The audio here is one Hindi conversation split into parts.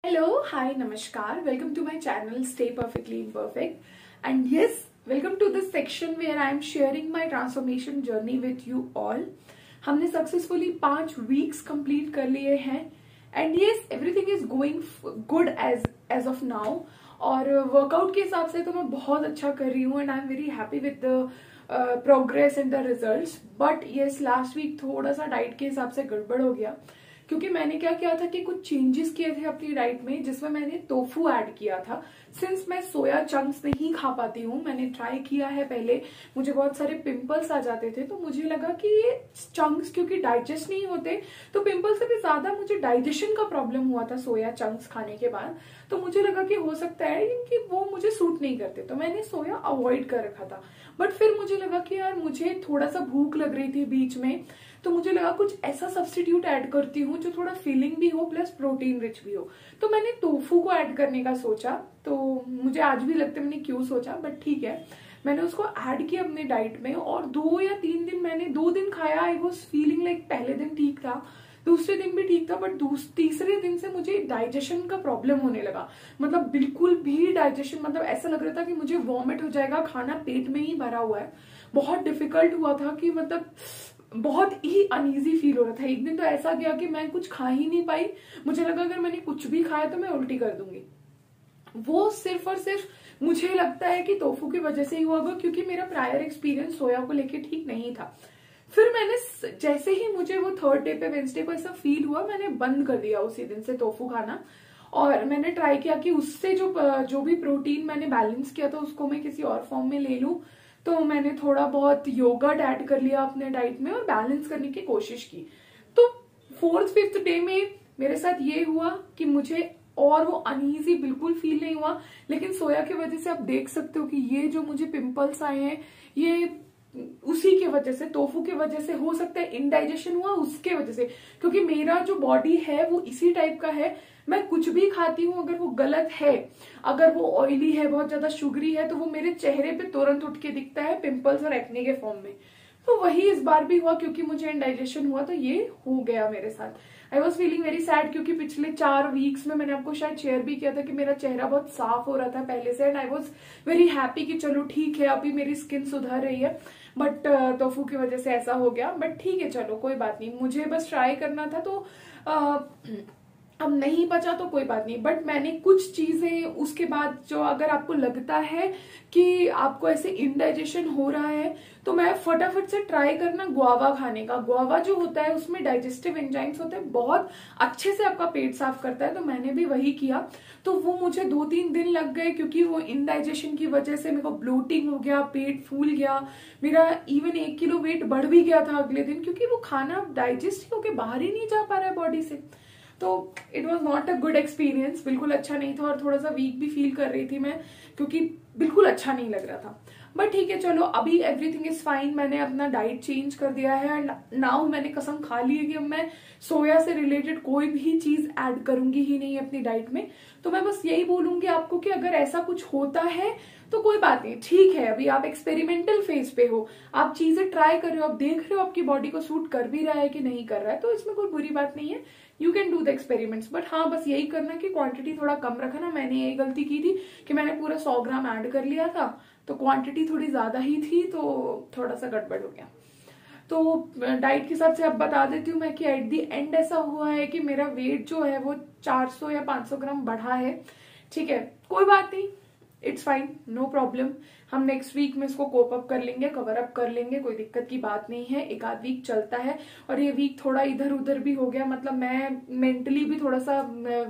Hello, hi, namaskar. Welcome to my channel Stay Perfectly Imperfect. And yes, welcome to this section where I am sharing my transformation journey with you all. हमने सक्सेसफुली 5 वीक्स कंप्लीट कर लिए हैं and yes everything is going good as of now. और वर्कआउट के हिसाब से तो मैं बहुत अच्छा कर रही हूँ and I am very happy with the progress and the results. But yes last week थोड़ा सा डाइट के हिसाब से गड़बड़ हो गया क्योंकि मैंने क्या किया था कि कुछ चेंजेस किए थे अपनी डाइट में, जिसमें मैंने टोफू ऐड किया था। सिंस मैं सोया चंक्स नहीं खा पाती हूँ, मैंने ट्राई किया है पहले, मुझे बहुत सारे पिंपल्स आ जाते थे, तो मुझे लगा कि ये चंक्स क्योंकि डाइजेस्ट नहीं होते तो पिंपल्स से भी ज्यादा मुझे डाइजेशन का प्रॉब्लम हुआ था सोया चंक्स खाने के बाद। तो मुझे लगा कि हो सकता है कि वो मुझे सूट नहीं करते, तो मैंने सोया अवॉइड कर रखा था। बट फिर मुझे लगा कि यार मुझे थोड़ा सा भूख लग रही थी बीच में, तो मुझे लगा कुछ ऐसा सब्स्टिट्यूट ऐड करती हूँ जो थोड़ा फीलिंग भी हो प्लस प्रोटीन रिच भी हो। तो मैंने टोफू को ऐड करने का सोचा। तो मुझे आज भी लगता है मैंने क्यों सोचा, बट ठीक है, मैंने उसको ऐड किया अपने डाइट में। और 2 या 3 दिन मैंने 2 दिन खाया। आई वॉज फीलिंग लाइक पहले दिन ठीक था, दूसरे दिन भी ठीक था, बट तीसरे दिन से मुझे डाइजेशन का प्रॉब्लम होने लगा। मतलब बिल्कुल भी डाइजेशन, मतलब ऐसा लग रहा था कि मुझे वॉमिट हो जाएगा, खाना पेट में ही भरा हुआ है। बहुत डिफिकल्ट हुआ था कि मतलब बहुत ही अनईजी फील हो रहा था। एक दिन तो ऐसा गया कि मैं कुछ खा ही नहीं पाई, मुझे लगा अगर मैंने कुछ भी खाया तो मैं उल्टी कर दूंगी। वो सिर्फ और सिर्फ मुझे लगता है कि टोफू की वजह से ही हुआ होगा, क्योंकि मेरा प्रायर एक्सपीरियंस सोया को लेके ठीक नहीं था। फिर मैंने जैसे ही मुझे वो 3rd डे पे वेंसडे को ऐसा फील हुआ, मैंने बंद कर दिया उसी दिन से टोफू खाना। और मैंने ट्राई किया कि उससे जो भी प्रोटीन मैंने बैलेंस किया था उसको मैं किसी और फॉर्म में ले लूं। तो मैंने थोड़ा बहुत योगर्ट ऐड कर लिया अपने डाइट में और बैलेंस करने की कोशिश की। तो 4th-5th डे में मेरे साथ ये हुआ कि मुझे और वो अनईजी बिल्कुल फील नहीं हुआ। लेकिन सोया की वजह से आप देख सकते हो कि ये जो मुझे पिंपल्स आए हैं ये उसी की वजह से, टोफू की वजह से। हो सकता है इनडाइजेशन हुआ उसके वजह से, क्योंकि मेरा जो बॉडी है वो इसी टाइप का है। मैं कुछ भी खाती हूँ अगर वो गलत है, अगर वो ऑयली है, बहुत ज्यादा शुगरी है, तो वो मेरे चेहरे पे तुरंत उठ के दिखता है पिंपल्स और एक्ने के फॉर्म में। तो वही इस बार भी हुआ, क्योंकि मुझे इंडाइजेशन हुआ तो ये हो गया मेरे साथ। I was feeling very sad, क्योंकि पिछले 4 वीक्स में मैंने आपको शायद शेयर भी किया था कि मेरा चेहरा बहुत साफ हो रहा था पहले से, and I was very happy कि चलो ठीक है अभी मेरी स्किन सुधर रही है। बट टोफू की वजह से ऐसा हो गया। बट ठीक है, चलो कोई बात नहीं, मुझे बस ट्राई करना था, तो अब नहीं बचा तो कोई बात नहीं। बट मैंने कुछ चीजें उसके बाद, जो अगर आपको लगता है कि आपको ऐसे इंडाइजेशन हो रहा है, तो मैं फटाफट से ट्राई करना गुआवा खाने का। गुआवा जो होता है उसमें डाइजेस्टिव एंजाइम्स होते हैं, बहुत अच्छे से आपका पेट साफ करता है। तो मैंने भी वही किया। तो वो मुझे 2-3 दिन लग गए, क्योंकि वो इंडाइजेशन की वजह से मेरे को ब्लोटिंग हो गया, पेट फूल गया, मेरा इवन 1 किलो वेट बढ़ भी गया था अगले दिन, क्योंकि वो खाना डाइजेस्ट ही होके बाहर ही नहीं जा पा रहा है बॉडी से। तो it was not a good experience, बिल्कुल अच्छा नहीं था। और थोड़ा सा वीक भी फील कर रही थी मैं, क्योंकि बिल्कुल अच्छा नहीं लग रहा था। बट ठीक है, चलो अभी एवरीथिंग इज फाइन। मैंने अपना डाइट चेंज कर दिया है एंड नाउ मैंने कसम खा ली है कि अब मैं सोया से रिलेटेड कोई भी चीज ऐड करूंगी ही नहीं अपनी डाइट में। तो मैं बस यही बोलूंगी आपको कि अगर ऐसा कुछ होता है तो कोई बात नहीं, ठीक है, अभी आप एक्सपेरिमेंटल फेज पे हो, आप चीजें ट्राई कर रहे हो, आप देख रहे हो आपकी बॉडी को सूट कर भी रहा है कि नहीं कर रहा है, तो इसमें कोई बुरी बात नहीं है। You can do the experiments. But हाँ, बस यही करना कि क्वांटिटी थोड़ा कम रखना। मैंने यही गलती की थी कि मैंने पूरा 100 ग्राम ऐड कर लिया था, तो क्वांटिटी थोड़ी ज्यादा ही थी, तो थोड़ा सा गड़बड़ हो गया। तो डाइट के हिसाब से अब बता देती हूँ मैं कि एट दी एंड ऐसा हुआ है कि मेरा वेट जो है वो 400 या 500 ग्राम बढ़ा है। ठीक है, कोई बात नहीं, इट्स फाइन, नो प्रॉब्लम। हम नेक्स्ट वीक में इसको कोप अप कर लेंगे, कवर अप कर लेंगे, कोई दिक्कत की बात नहीं है। 1 आध वीक चलता है। और ये वीक थोड़ा इधर उधर भी हो गया, मतलब मैं मेंटली भी थोड़ा सा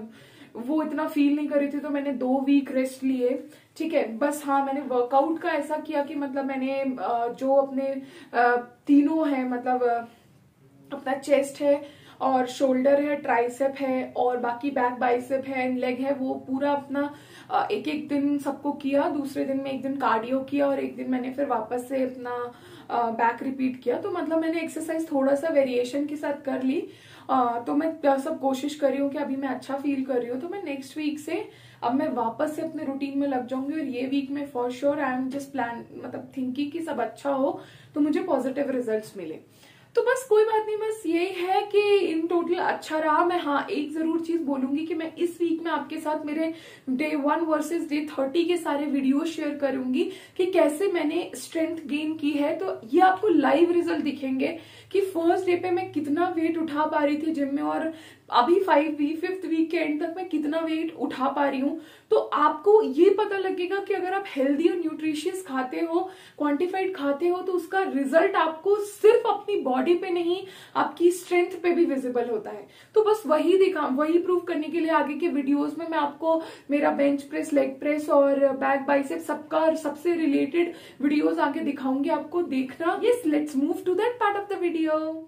वो इतना फील नहीं कर रही थी, तो मैंने 2 वीक रेस्ट लिए। ठीक है, बस हाँ, मैंने वर्कआउट का ऐसा किया कि मतलब मैंने जो अपने तीनों है, मतलब अपना चेस्ट है और शोल्डर है, ट्राइसेप है और बाकी बैक बाइसेप है एंड लेग है, वो पूरा अपना एक एक दिन सबको किया। दूसरे दिन में एक दिन कार्डियो किया और एक दिन मैंने फिर वापस से अपना बैक रिपीट किया। तो मतलब मैंने एक्सरसाइज थोड़ा सा वेरिएशन के साथ कर ली। तो मैं सब कोशिश कर रही हूँ कि अभी मैं अच्छा फील कर रही हूँ। तो मैं नेक्स्ट वीक से अब मैं वापस से अपने रूटीन में लग जाऊंगी। और ये वीक में for sure I am just plan, मतलब थिंकिंग कि सब अच्छा हो तो मुझे पॉजिटिव रिजल्ट्स मिले। तो बस कोई बात नहीं, बस यही है कि इन टोटल बिल्कुल अच्छा रहा। मैं हाँ एक जरूर चीज बोलूंगी कि मैं इस वीक में आपके साथ मेरे Day 1 वर्सेस Day 30 के सारे वीडियो शेयर करूंगी कि कैसे मैंने स्ट्रेंथ गेन की है। तो ये आपको लाइव रिजल्ट दिखेंगे कि फर्स्ट डे पे मैं कितना वेट उठा पा रही थी जिम में, और अभी 5th वीक के एंड तक मैं कितना वेट उठा पा रही हूँ। तो आपको ये पता लगेगा कि अगर आप हेल्दी और न्यूट्रिशियस खाते हो, क्वांटिफाइड खाते हो, तो उसका रिजल्ट आपको सिर्फ अपनी बॉडी पे नहीं, आपकी स्ट्रेंथ पे भी विजिबल होता है। तो बस वही प्रूव करने के लिए आगे के वीडियोस में मैं आपको मेरा बेंच प्रेस, लेग प्रेस और बैक बाइसेप सबका सबसे रिलेटेड वीडियोस आगे दिखाऊंगी, आपको देखना। Yes, let's move to that part of the video.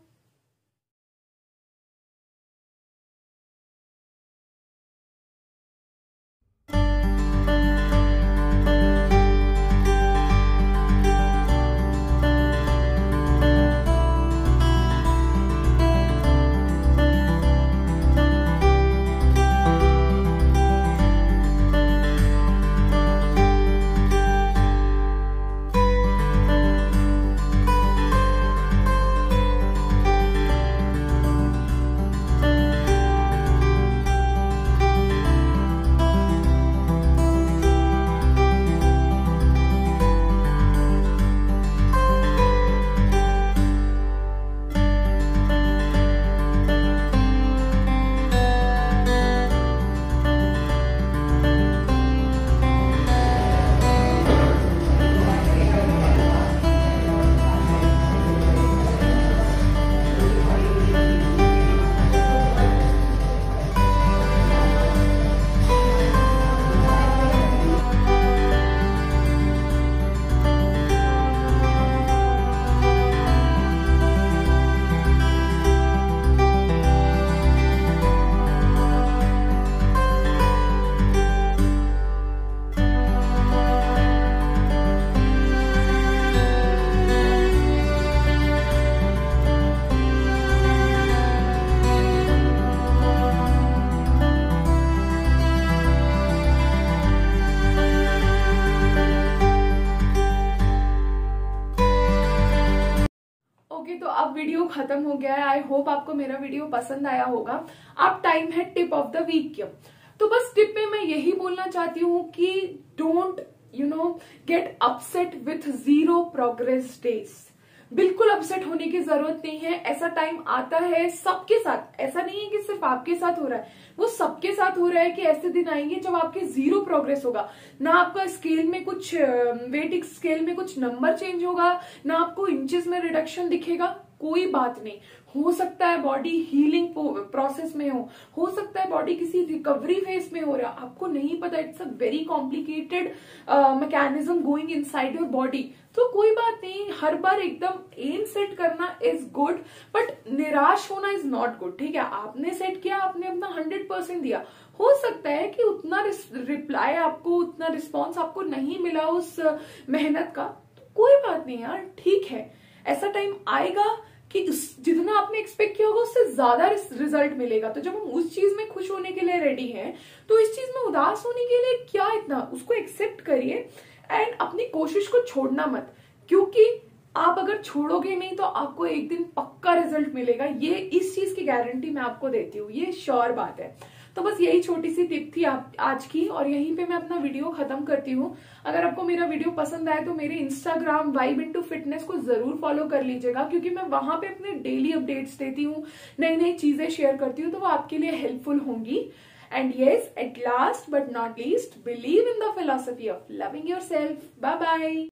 तो अब वीडियो खत्म हो गया है। आई होप आपको मेरा वीडियो पसंद आया होगा। अब टाइम है टिप ऑफ द वीक। तो बस टिप में मैं यही बोलना चाहती हूँ कि don't get upset with 0 progress days. बिल्कुल अपसेट होने की जरूरत नहीं है। ऐसा टाइम आता है सबके साथ, ऐसा नहीं है कि सिर्फ आपके साथ हो रहा है, वो सबके साथ हो रहा है कि ऐसे दिन आएंगे जब आपके 0 प्रोग्रेस होगा। ना आपका स्केल में कुछ वेट स्केल में कुछ नंबर चेंज होगा, ना आपको इंचेस में रिडक्शन दिखेगा। कोई बात नहीं, हो सकता है बॉडी हीलिंग प्रोसेस में हो सकता है बॉडी किसी रिकवरी फेज में हो रहा है, आपको नहीं पता। It's a very complicated mechanism going inside your body. तो कोई बात नहीं, हर बार एकदम एम सेट करना इज गुड, बट निराश होना इज नॉट गुड। ठीक है, आपने सेट किया, आपने अपना 100% दिया, हो सकता है कि उतना रिप्लाई आपको, उतना रिस्पॉन्स आपको नहीं मिला उस मेहनत का। तो कोई बात नहीं यार, ठीक है। ऐसा टाइम आएगा कि जितना आपने एक्सपेक्ट किया होगा उससे ज्यादा रिजल्ट मिलेगा। तो जब हम उस चीज में खुश होने के लिए रेडी हैं, तो इस चीज में उदास होने के लिए क्या इतना, उसको एक्सेप्ट करिए एंड अपनी कोशिश को छोड़ना मत, क्योंकि आप अगर छोड़ोगे नहीं तो आपको एक दिन पक्का रिजल्ट मिलेगा। ये इस चीज की गारंटी मैं आपको देती हूँ, ये श्योर बात है। तो बस यही छोटी सी टिप थी आज की, और यहीं पे मैं अपना वीडियो खत्म करती हूँ। अगर आपको मेरा वीडियो पसंद आए तो मेरे इंस्टाग्राम वाइब इनटू फिटनेस को जरूर फॉलो कर लीजिएगा, क्योंकि मैं वहां पे अपने डेली अपडेट्स देती हूँ, नई नई चीजें शेयर करती हूँ, तो वो आपके लिए हेल्पफुल होंगी। And yes, at last but not least, believe in the philosophy of loving yourself. Bye bye.